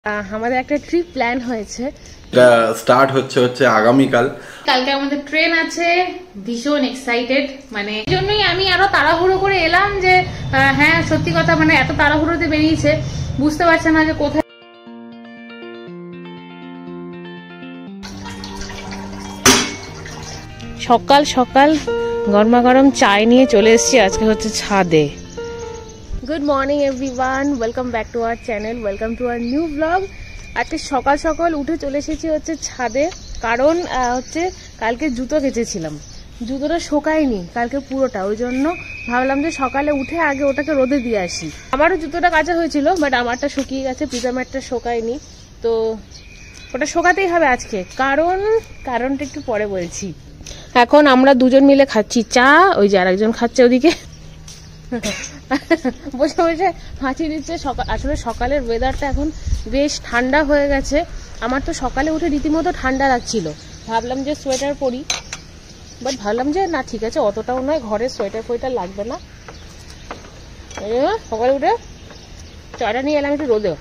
আমাদের একটা trip plan হয়েছে, এটা স্টার্ট হচ্ছে আগামীকাল। কালকে আমাদের ট্রেন আছে, ভীষণ এক্সাইটেড। মানে এই জন্যই আমি আরো তাড়াহুড়ো করে এলাম যে হ্যাঁ সত্যি কথা, মানে এত তাড়াহুড়োতে বেরিয়েছে, বুঝতে পারছে না যে কোথায়। সকাল সকাল গরমা গরম চায় নিয়ে চলে এসেছি, আজকে হচ্ছে ছাদে। Good morning everyone, welcome back to our channel, welcome to our new blog. আজকে সকাল সকাল উঠে চলে এসেছি হচ্ছে ছাদে, কারণ হচ্ছে কালকে জুতো কেচেছিলাম, জুতোটা শোকায়নি কালকে পুরোটা, ওই জন্য ভাবলাম যে সকালে উঠে আগে ওটাকে রোদে দিয়ে আসি। আমারও জুতোটা কাচা হয়েছিল, বাট আমারটা শুকিয়ে গেছে, প্রীতমেরটা শোকায়নি, তো ওটা শোকাতেই হবে আজকে। কারণটা একটু পরে বলছি। এখন আমরা দুজন মিলে খাচ্ছি চা, ওই যে আরেকজন খাচ্ছে ওদিকে বসে বসে হাঁচি দিচ্ছে। আসলে সকালের ওয়েদারটা এখন বেশ ঠান্ডা হয়ে গেছে। আমার তো সকালে উঠে রীতিমতো ঠান্ডা লাগছিল, ভাবলাম যে সোয়েটার পরি, বাট ভাবলাম যে না ঠিক আছে, অতটাও নয়, ঘরে সোয়েটার ফোয়েটার লাগবে না। সকালে উঠে চাটা নিয়ে এলাম একটু রোদেও।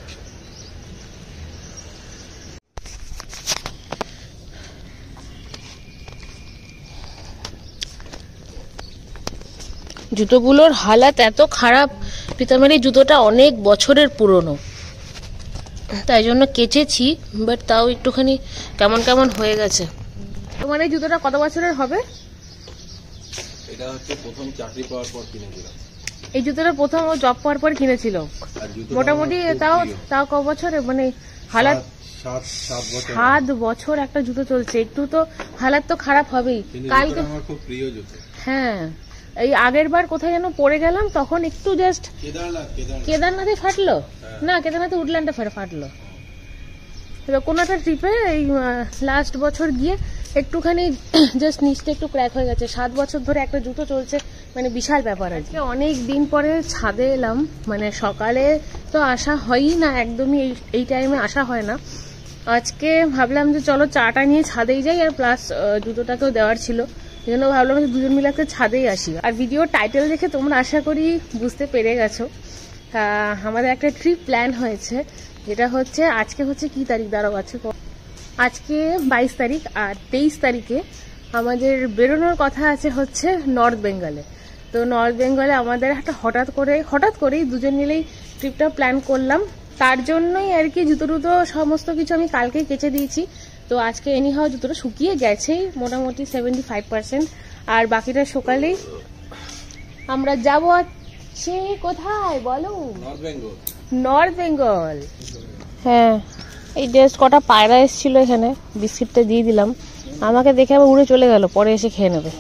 জুতোগুলোর হালাত এত খারাপ, প্রীতমের এই জুতোটা অনেক বছরের পুরনো, তাই জন্য কেচেছি, বাট তাও একটুখানি কেমন কেমন হয়ে গেছে। তোমার এই জুতোটা কত বছরের হবে? এটা হচ্ছে প্রথম চাকরি পাওয়ার পর কিনেছিলাম। এই জুতোটা প্রথম ও জব পাওয়ার পর কিনেছিল। মোটামুটি তাও ক বছরে, মানে হালাত 7 বছর একটা জুতো চলছে, একটু তো হালাত তো খারাপ হবেই। কালকে আমার খুব প্রিয় জুতো। হ্যাঁ, এই আগের বার কোথায় যেন পড়ে গেলাম, তখন একটু জাস্ট কেদারনাথে ফাটলো, না কেদারনাথে উডল্যান্ডে ফাটলো। এবার কোনো একটা ট্রিপে এই লাস্ট বছর গিয়ে একটুখানি জাস্ট নিচটা একটু ক্র্যাক হয়ে গেছে। 7 বছর ধরে একটা জুতো চলছে, মানে বিশাল ব্যাপার। আজকে অনেক দিন পরে ছাদে এলাম, মানে সকালে তো আসা হয়ই না, একদমই এই টাইমে আসা হয় না। আজকে ভাবলাম যে চলো চাটা নিয়ে ছাদেই যাই, আর প্লাস জুতোটাকেও দেওয়ার ছিল, এই জন্য ভাবলাম যে দুজন মিলে একটা ছাদেই আসি। আর ভিডিও টাইটেল দেখে তোমরা আশা করি বুঝতে পেরে গেছো, আমাদের একটা ট্রিপ প্ল্যান হয়েছে, যেটা হচ্ছে আজকে হচ্ছে কি তারিখ দাঁড়াও আছে, আজকে 22 তারিখ, আর 23 তারিখে আমাদের বেরোনোর কথা আছে হচ্ছে নর্থ বেঙ্গলে। তো নর্থ বেঙ্গলে আমাদের একটা হঠাৎ করেই দুজন মিলেই ট্রিপটা প্ল্যান করলাম। তার জন্যই আর কি জুতো টুতো সমস্ত কিছু আমি কালকেই কেচে দিয়েছি। তো আজকে এনিহাও জুতোটা শুকিয়ে গেছেই মোটামুটি 75%, আর বাকিটা সকালেই আমরা যাবো হচ্ছে কোথায় বলো? নর্থ বেঙ্গল। হ্যাঁ, এই জাস্ট কটা পায়রা এসেছিল এখানে, বিস্কিটটা দিয়ে দিলাম, আমাকে দেখে আবার উড়ে চলে গেল, পরে এসে খেয়ে নেবে।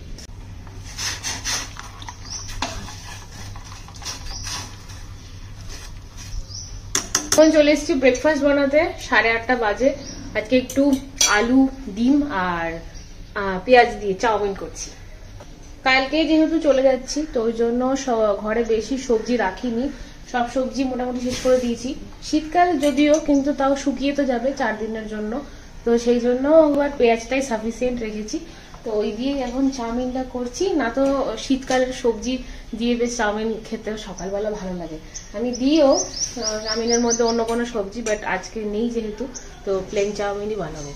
এখন চলে এসেছি ব্রেকফাস্ট বানাতে, 8:30 বাজে। আজকে একটু আলু, ডিম আর পেঁয়াজ দিয়ে চাউমিন করছি। কালকে যেহেতু চলে যাচ্ছি, তো ওই জন্য ঘরে বেশি সবজি রাখিনি, সব সবজি মোটামুটি শেষ করে দিয়েছি। শীতকাল যদিও, কিন্তু তাও শুকিয়ে তো যাবে 4 দিনের জন্য, তো সেই জন্য আবার পেঁয়াজটাই সাফিসিয়েন্ট রেখেছি। তো ওই দিয়ে এখন চাউমিনটা করছি। না তো শীতকালের সবজি দিয়ে বেশ চাউমিন খেতে সকালবেলা ভালো লাগে। আমি দিয়েও চাউমিনের মধ্যে অন্য কোনো সবজি, বাট আজকে নেই যেহেতু, তো প্লেন চাউমিনই বানাবো।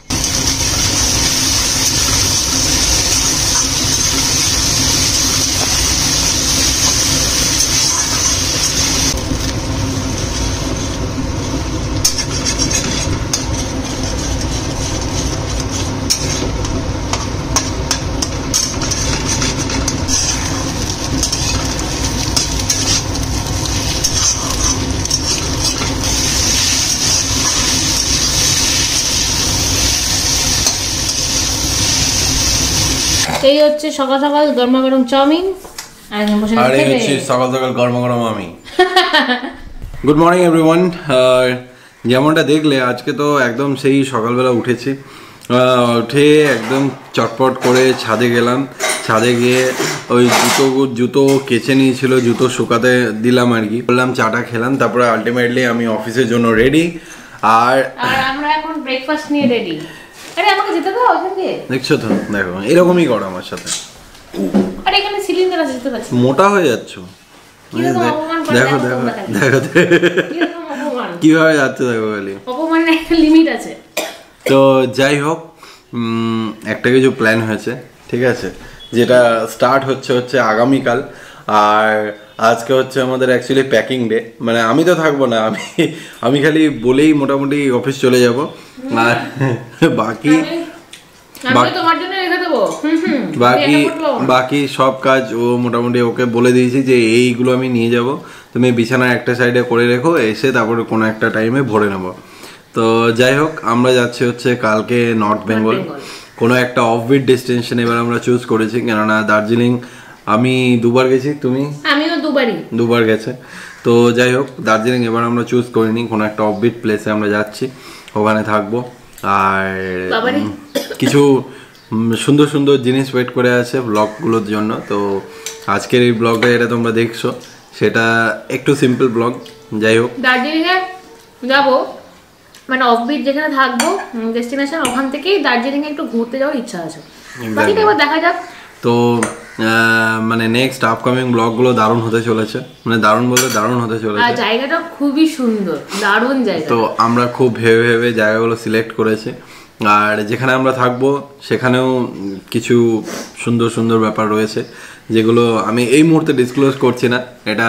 এই হচ্ছে সকাল সকাল গরমা গরম চাউমিন, আর এই হচ্ছে সকাল সকাল গরমা গরম আমি। Good morning everyone. যেমনটা দেখলে আজকে তো একদম সেই সকালবেলা উঠেছি, উঠে একদম চটপট করে ছাদে গেলাম। ছাদে গিয়ে ওই জুতো কেচে নিয়েছিল, জুতো শুকাতে দিলাম আর কি, বললাম চাটা খেলাম, তারপরে আলটিমেটলি আমি অফিসের জন্য রেডি। আর আমরা এখন ব্রেকফাস্ট নিয়ে রেডি। আরে আমাকে যেতে দাও ওখানে, দেখছো তো, দেখো এরকমই করো আমার সাথে। আরে এখানে সিলিন্ডার আছে, যেতে পারছি। মোটা হয়ে যাচ্ছ, দেখো দেখো দেখো। কিভাবে যাচ্ছে দেখো খালি, অপমানের একটা লিমিট আছে। তো যাই হোক, একটা কিছু প্ল্যান হয়েছে, ঠিক আছে, যেটা স্টার্ট হচ্ছে আগামীকাল। আর আজকে হচ্ছে আমাদের অ্যাকচুয়ালি প্যাকিং ডে, মানে আমি তো থাকবো না, আমি খালি বলেই মোটামুটি অফিস চলে যাব। আর বাকি বাকি সব কাজ ও মোটামুটি ওকে বলে দিয়েছি যে এইগুলো আমি নিয়ে যাব, তুমি বিছানার একটা সাইডে করে রেখো, এসে তারপরে কোনো একটা টাইমে ভরে নেবো। তো যাই হোক, আমরা যাচ্ছি হচ্ছে কালকে নর্থ বেঙ্গল, কোনো একটা অফবিট ডেস্টিনেশন এবার আমরা চুজ করেছি, কেননা দার্জিলিং আমি 2 বার গেছি, তুমি? আমিও 2 বার গেছে। তো যাই হোক, দার্জিলিং এবার আমরা চুজ করিনি, কোনো একটা অফবিট প্লেসে আমরা যাচ্ছি, ওখানে থাকবো। আর কিছু সুন্দর সুন্দর জিনিস ওয়েট করে আছে ব্লগগুলোর জন্য। তো আজকের এই ব্লগটা এটা তোমরা দেখছো, সেটা একটু সিম্পল ব্লগ। যাই হোক, দার্জিলিংয়ে যাবো, মানে অফবিট যেখানে থাকবো ডেস্টিনেশন, ওখান থেকেই দার্জিলিং এ একটু ঘুরতে যাওয়ার ইচ্ছা আছে, বাকিটা এবার দেখা যাক। তো মানে নেক্সট আপকামিং ব্লগগুলো দারুণ হতে চলেছে, মানে দারুণ বলতে দারুণ হতে চলেছে। আর জায়গাটা খুবই সুন্দর, দারুণ জায়গা। তো আমরা খুব ভেবে ভেবে জায়গাগুলো সিলেক্ট করেছি, আর যেখানে আমরা থাকবো সেখানেও কিছু সুন্দর সুন্দর ব্যাপার রয়েছে, যেগুলো আমি এই মুহূর্তে ডিসক্লোজ করছি না। এটা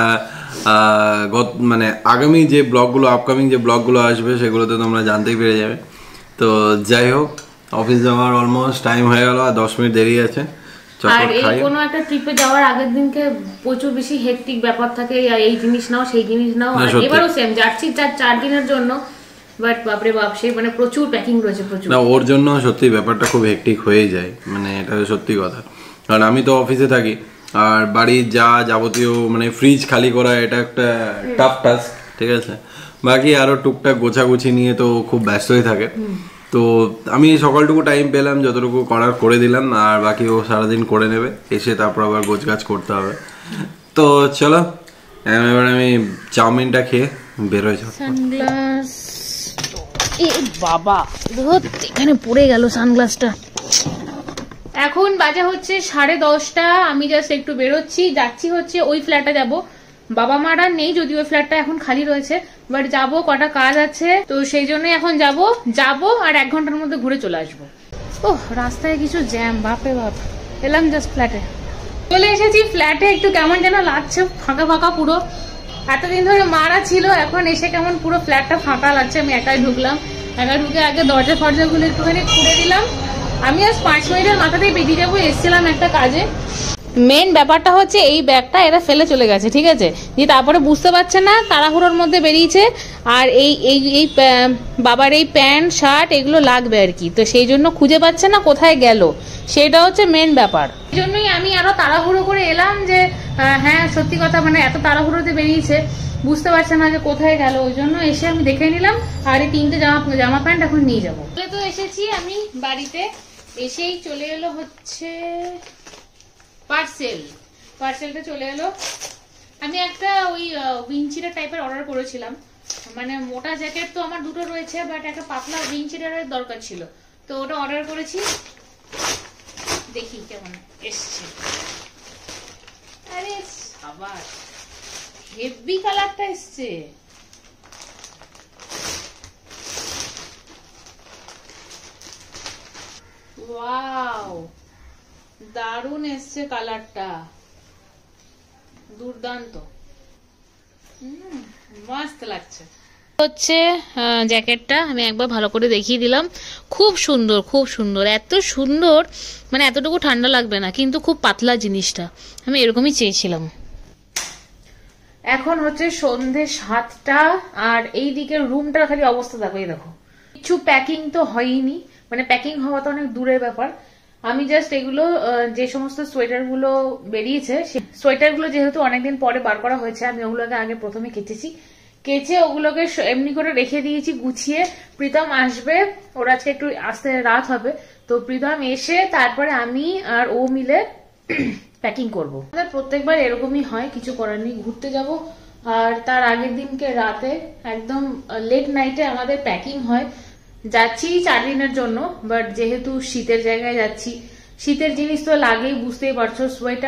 মানে আগামী যে ব্লগগুলো, আপকামিং যে ব্লগগুলো আসবে সেগুলোতে তোমরা জানতেই পেরে যাবে। তো যাই হোক, অফিস যাওয়ার অলমোস্ট টাইম হয়ে গেল, আর 10 মিনিট দেরি আছে। আর এই কোনো একটা ট্রিপে যাওয়ার আগের দিনকে প্রচুর বেশি হেক্টিক ব্যাপার থাকে, এই জিনিস নাও সেই জিনিস নাও। এবারও সেম, যাচ্ছি 4 দিনের জন্য, বাট বাপরে বাপ, সেই মানে প্রচুর প্যাকিং রয়েছে, প্রচুর। না, ওর জন্য সত্যি ব্যাপারটা খুব হেক্টিক হয়ে যায়, মানে এটা সত্যি কথা। কারণ আমি তো অফিসে থাকি, আর বাড়ির যা যাবতীয় মানে ফ্রিজ খালি করা এটা একটা টাফ টাস্ক, ঠিক আছে। বাকি আরো টুকটাক গোছাগুছি নিয়ে তো খুব ব্যস্তই থাকে। তো আমি সকালটুকু টাইম পেলাম, যতটুকু করার করে দিলাম, আর বাকি ও সারাদিন করে নেবে, এসে তারপর আবার গোছগাছ করতে হবে। তো চলো, এবার আমি চাউমিনটা খেয়ে বেরোয় যাব। সানগ্লাস, এ বাবা এখানে পড়ে গেল সানগ্লাসটা। এখন বাজে হচ্ছে 10:30, আমি জাস্ট একটু বেরোচ্ছি, যাচ্ছি হচ্ছে ওই ফ্ল্যাটে যাব। বাবা মারা নেই, যদিও ওই ফ্ল্যাটটা এখন খালি রয়েছে, বাট যাবো, কটা কাজ আছে, তো সেই জন্য এখন যাব আর 1 ঘন্টার মধ্যে ঘুরে চলে আসবো। ওহ, রাস্তায় কিছু জ্যাম, বাপরে বাপ। এলাম জাস্ট ফ্ল্যাটে, চলে এসেছি ফ্ল্যাটে। একটু কেমন যেন লাগছে, ফাঁকা ফাঁকা পুরো। এতদিন ধরে মারা ছিল, এখন এসে কেমন পুরো ফ্ল্যাটটা ফাঁকা লাগছে। আমি একাই ঢুকলাম, ঢুকে আগে দরজা ফরজাগুলো একটুখানি খুলে দিলাম। আমি আজ 5 মিনিটের মাথাতেই বেরিয়ে যাবো, এসেছিলাম একটা কাজে। মেন ব্যাপারটা হচ্ছে এই ব্যাগটা এরা ফেলে চলে গেছে, ঠিক আছে, দিয়ে তারপরে বুঝতে পারছে না, তাড়াহুড়োর মধ্যে বেরিয়েছে। আর এই বাবার এই প্যান্ট শার্ট এগুলো লাগবে আর কি, তো সেই জন্য খুঁজে পাচ্ছে না কোথায় গেল, সেটা হচ্ছে মেন ব্যাপার। এই জন্যই আমি আরো তাড়াহুড়ো করে এলাম, যে হ্যাঁ সত্যি কথা, মানে এত তাড়াহুড়োতে বেরিয়েছে, বুঝতে পারছে না যে কোথায় গেল। ওই জন্য এসে আমি দেখে নিলাম, আর এই 3টে জামা প্যান্ট এখন নিয়ে যাবো। তো এসেছি আমি বাড়িতে, এসেই চলে এলো হচ্ছে পার্সেলটা চলে এলো। আমি একটা ওই উইন্ডচিটার টাইপের অর্ডার করেছিলাম, মানে মোটা জ্যাকেট তো আমার 2টো রয়েছে, বাট একটা পাতলা উইন্ডচিটারের দরকার ছিল, তো ওটা অর্ডার করেছি। দেখি কেমন এসছে। আরে আবার হেভি কালারটা এসছে, ওয়াও, দারুণ এসছে কালারটা, দুর্দান্ত, মস্ত লাগছে। হচ্ছে জ্যাকেটটা আমি একবার ভালো করে দেখিয়ে দিলাম, খুব সুন্দর, খুব সুন্দর, এত সুন্দর, মানে এতটুকু ঠান্ডা লাগবে না, কিন্তু খুব পাতলা জিনিসটা, আমি এরকমই চেয়েছিলাম। এখন হচ্ছে সন্ধে 7টা, আর এই দিকের রুমটার খালি অবস্থা দেখো, এই দেখো, কিছু প্যাকিং তো হয়নি, মানে প্যাকিং হওয়া তো অনেক দূরের ব্যাপার। আমি জাস্ট এগুলো যে সমস্ত সোয়েটার গুলো বেরিয়েছে, সোয়েটার গুলো যেহেতু অনেকদিন পরে বার করা হয়েছে, আমি ওগুলোকে আগে প্রথমে কেচে ওগুলোকে এমনি করে রেখে দিয়েছি গুছিয়ে। প্রীতম আসবে, ওর আজকে একটু আসতে রাত হবে, তো প্রীতম এসে তারপরে আমি আর ও মিলে প্যাকিং করবো। আমাদের প্রত্যেকবার এরকমই হয়, কিছু করার নেই, ঘুরতে যাব আর তার আগের দিনকে রাতে একদম লেট নাইটে আমাদের প্যাকিং হয়। যাচ্ছি 4 দিনের জন্য, বাট যেহেতু শীতের জায়গায় যাচ্ছি, শীতের জিনিস তো লাগেই, বুঝতেই পারছো, সোয়েটার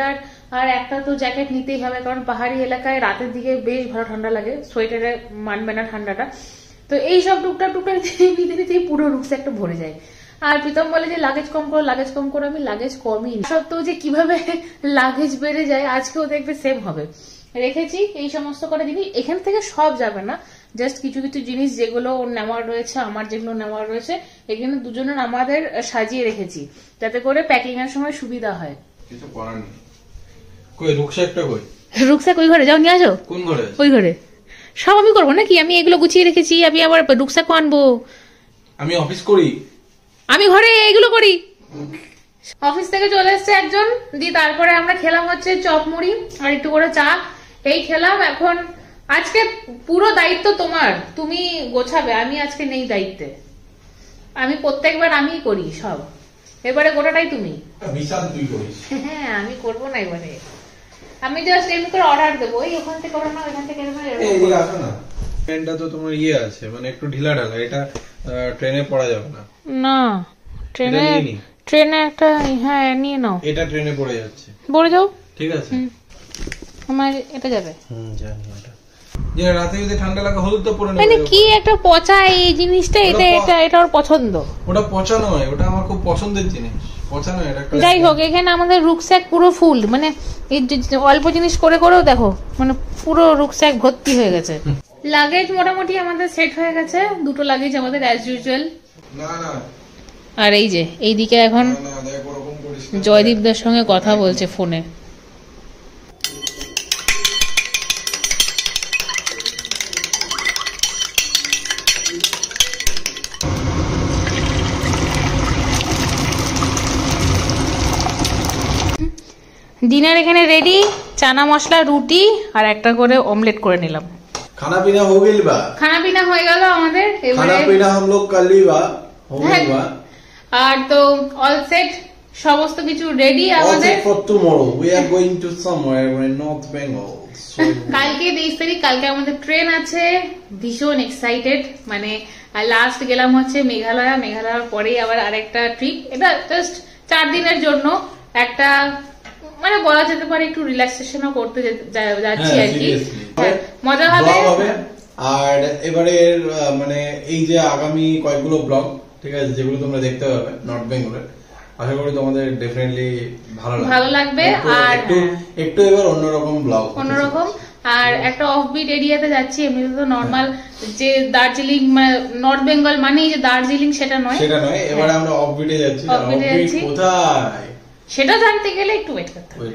আর একটা তো জ্যাকেট নিতেই হবে, কারণ পাহাড়ি এলাকায় রাতের দিকে বেশ ভালো ঠান্ডা লাগে, সোয়েটারে মানবে না ঠান্ডাটা। তো এইসব টুকটাক নিতে নিতেই পুরো রুকস্যাকটা ভরে যায়। আর প্রীতম বলে যে লাগেজ কম করো, লাগেজ কম করো, আমি লাগেজ কমই সত্ত্বেও যে কিভাবে লাগেজ বেড়ে যায় আজকেও দেখবে সেম হবে। রেখেছি এই সমস্ত করে জিনিস, এখান থেকে সব যাবে না, জাস্ট কিছু কিছু জিনিস যেগুলো নেওয়ার রয়েছে, আমার যেগুলো নেওয়ার রয়েছে, এখানে দুজনের আমাদের সাজিয়ে রেখেছি যাতে করে প্যাকিং এর সময় সুবিধা হয়। কিছু করার নেই। কই রুকস্যাকটা কই? রুকস্যাক ওই ঘরে যাও, নিয়ে আসো। কোন ঘরে? ওই ঘরে। সব আমি করবো নাকি? আমি এগুলো গুছিয়ে রেখেছি, আমি আবার রুকস্যাক আনবো। আমি অফিস করি, আমি ঘরে এগুলো করি। অফিস থেকে চলে এসছে একজন, দিয়ে তারপরে আমরা খেলাম হচ্ছে চপ মুড়ি আর একটু করে চা, এই খেলাম। এখন আজকে পুরো দায়িত্ব তোমার, তুমি গোছাবে, আমি আজকে নেই দায়িত্বে। আমি প্রত্যেকবার আমিই করি সব, এবারে গোটাটাই তুমি। বিশাল তুই করিস। হ্যাঁ আমি করবো না এবারে, আমি জাস্ট এমনি করে অর্ডার দেবো, এই ওখান থেকে করো না, ওখান থেকে আসো না। ট্রেনটা তো তোমার ইয়ে আছে, মানে একটু ঢিলা ঢালা, এটা ট্রেনে পড়া যাবে না। না ট্রেনে একটা, হ্যাঁ নিয়ে নাও। এটা ট্রেনে পড়ে যাচ্ছে, পড়ে যাও, ঠিক আছে। আমার এটা যাবে। জানি ওটা যে রাতে যদি ঠান্ডা লাগে হলুদ তো পরে নেবে। মানে কি একটা পচা এই জিনিসটা, এটা ওর পছন্দ। ওটা পচা নয়, ওটা আমার খুব পছন্দের জিনিস। পচা নয় এটা। যাই হোক, এখানে আমাদের রুকস্যাক পুরো ফুল, মানে এই অল্প জিনিস করে করেও দেখো মানে পুরো রুকস্যাক ভর্তি হয়ে গেছে। লাগেজ মোটামুটি আমাদের সেট হয়ে গেছে, দুটো লাগেজ আমাদের অ্যাজ ইউজুয়াল। না না, আর এই যে এইদিকে এখন জয়দীপদার সঙ্গে কথা বলছে ফোনে। ডিনার এখানে রেডি, চানা মশলা, রুটি আর একটা করে অমলেট করে নিলাম। खाना पीना हो गई बा? খানা পিনা হয়ে গেল আমাদের। खाना पीना हम लोग कर ली बा, हो गई बा। আর তো অল সেট, সমস্ত কিছু রেডি আমাদের। For tomorrow we are going to somewhere in North Bengal. কালকে 23 তারিখ, কালকে আমাদের ট্রেন আছে, ভীষণ এক্সাইটেড। মানে লাস্ট গেলাম হচ্ছে মেঘালয়, মেঘালয়ের পরেই আবার আরেকটা ট্রিপ। এটা জাস্ট 4 দিনের জন্য একটা, মানে বলা যেতে পারে একটু রিল্যাক্সেশনও করতে যাচ্ছি আর কি। মজা হবে। আর এবারে মানে এই যে আগামী কয়েকগুলো ব্লগ, ঠিক আছে, যেগুলো তোমরা দেখতে পাবে নর্থ বেঙ্গলের, আশা করি তোমাদের ডেফিনেটলি ভালো লাগবে। আর একটু এবার অন্যরকম ব্লগ, অন্যরকম। আর একটা অফবিট এরিয়াতে যাচ্ছি, এমনিতে তো নর্মাল যে দার্জিলিং, নর্থ বেঙ্গল মানেই যে দার্জিলিং সেটা নয়। এবারে আমরা অফবিটে যাচ্ছি। অফবিট কোথায় সেটা জানতে গেলে একটু ওয়েট করতে হবে।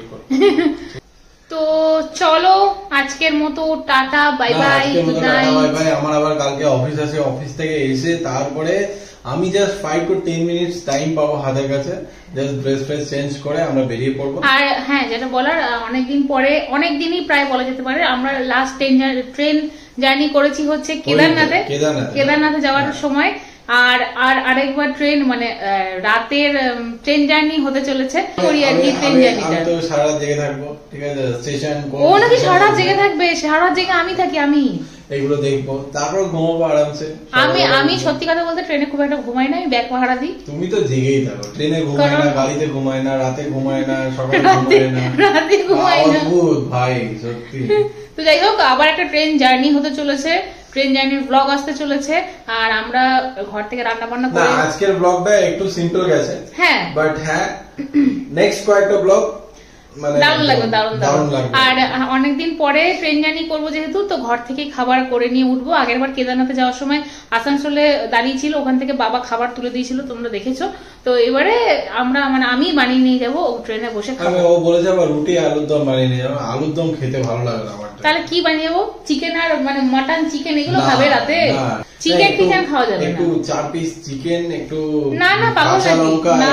তো চলো আজকের মতো টাটা, বাই বাই, গুড নাইট। আমার আবার কালকে অফিস আছে, অফিস থেকে এসে তারপরে আমি জাস্ট 5 to 10 মিনিটস টাইম পাবো হাতের কাছে, জাস্ট ড্রেস ফ্রেস চেঞ্জ করে আমরা বেরিয়ে পড়বো। আর হ্যাঁ, যেটা বলার, অনেকদিন পরে, অনেকদিনই প্রায় বলা যেতে পারে, আমরা লাস্ট ট্রেন জার্নি করেছি হচ্ছে কেদারনাথে যাওয়ার সময়। আর আরেকবার ট্রেন, মানে রাতের ট্রেন জার্নি হতে চলেছে আর কি। ট্রেন জার্নিটা তো সারা রাত জেগে থাকবো, ঠিক আছে, স্টেশন ও নাকি সারা রাত জেগে থাকবে, সারা রাত জেগে আমি থাকি, আমি এইগুলো দেখবো, তারপর ঘুমাবো আরামসে। আমি সত্যি কথা বলতে ট্রেনে খুব একটা ঘুমাই না, আমি ব্যাগ পাহারা দিই। তুমি তো জেগেই থাকো, ট্রেনে ঘুমায় না, গাড়িতে ঘুমায় না, রাতে ঘুমায় না, সকালে ঘুমায় না, রাতে ঘুমাই না, অদ্ভুত ভাই সত্যি। তো যাই হোক, আবার একটা ট্রেন জার্নি হতে চলেছে, ট্রেন জার্নির ব্লগ আসতে চলেছে। আর আমরা ঘর থেকে রান্না বান্না করে, আজকের ব্লগটা একটু সিম্পল গেছে, হ্যাঁ, বাট হ্যাঁ নেক্সট কয়েকটা ব্লগ দারুণ লাগবে, দারুণ লাগবে। আর অনেকদিন পরে ট্রেন জার্নি করবো যেহেতু, তো ঘর থেকে খাবার করে নিয়ে উঠবো। আগের বার কেদারনাথে যাওয়ার সময় আসানসোলে দাঁড়িয়েছিল, ওখান থেকে বাবা খাবার তুলে দিয়েছিল, তোমরা দেখেছো। তো এবারে আমরা, মানে আমি বানিয়ে নিয়ে যাবো, ট্রেনে বসে খাবো। ও বলে যাবো রুটি আলুর দম বানিয়ে নিয়ে যাবো। আলুর দম খেতে ভালো লাগে না আমার। তাহলে কি বানিয়ে যাবো? চিকেন আর মানে মাটন চিকেন এগুলো খাবে রাতে? চিকেন টিকেন খাওয়া যাবে না। একটু 4 পিস চিকেন, একটু না কাঁচা লঙ্কা, না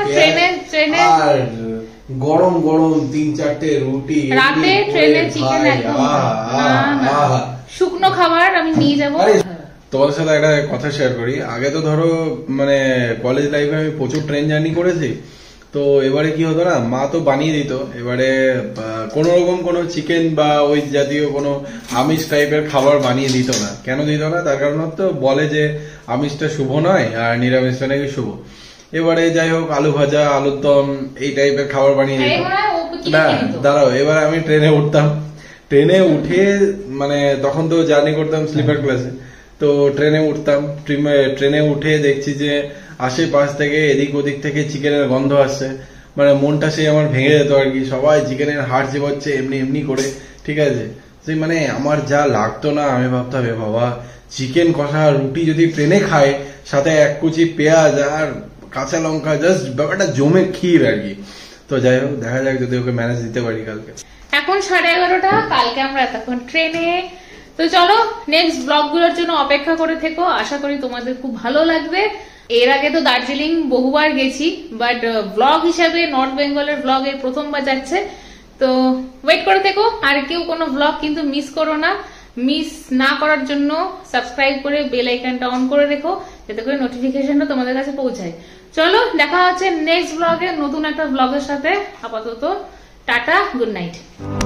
ট্রেনে আর গরম গরম 3-4টে রুটি রাতে ট্রেনে চিকেন একদম না, শুকনো খাবার আমি নিয়ে যাবো। তোমাদের সাথে একটা কথা শেয়ার করি। আগে তো ধরো মানে কলেজ লাইফে আমি প্রচুর ট্রেন জার্নি করেছি, তো এবারে কি হতো না, মা তো বানিয়ে দিত, এবারে কোন রকম কোনো চিকেন বা ওই জাতীয় কোনো আমিষ টাইপের খাবার বানিয়ে দিত না। কেন দিত না? তার কারণ তো বলে যে আমিষটা শুভ নয় আর নিরামিষটা নাকি শুভ। এবারে যাই হোক, আলু ভাজা, আলুর দম এই টাইপের খাবার বানিয়ে দিত। না দাঁড়াও, এবার আমি ট্রেনে উঠতাম, ট্রেনে উঠে মানে তখন তো জার্নি করতাম স্লিপার ক্লাসে, তো ট্রেনে উঠতাম, ট্রেনে উঠে দেখছি যে আশেপাশ থেকে এদিক ওদিক থেকে চিকেনের গন্ধ আসছে, মানে মনটা সেই আমার ভেঙে যেত আর কি। সবাই চিকেনের হাড় চিবাচ্ছে এমনি এমনি করে, ঠিক আছে। সেই মানে আমার যা লাগতো না, আমি ভাবতাম এ বাবা চিকেন কষা রুটি যদি ট্রেনে খায়, সাথে এক কুচি পেঁয়াজ আর কাঁচা লঙ্কা, জাস্ট ব্যাপারটা জমে ক্ষীর আর কি। তো যাই হোক, দেখা যাক যদি ওকে ম্যানেজ দিতে পারি কালকে। এখন 11:30, কালকে আমরা এতক্ষণ ট্রেনে। তো চলো নেক্সট ব্লগ গুলোর জন্য অপেক্ষা করে থেকো, আশা করি তোমাদের খুব ভালো লাগবে। এর আগে তো দার্জিলিং বহুবার গেছি, বাট ব্লগ হিসাবে নর্থ বেঙ্গলের ব্লগ এই প্রথমবার যাচ্ছে, তো ওয়েট করে থেকো। আর কেউ কোনো ব্লগ কিন্তু মিস করো না, মিস না করার জন্য সাবস্ক্রাইব করে বেল আইকনটা অন করে রেখো, যাতে করে নোটিফিকেশনটা তোমাদের কাছে পৌঁছায়। চলো দেখা হচ্ছে নেক্সট ব্লগে নতুন একটা ব্লগের সাথে। আপাতত টাটা, গুড নাইট।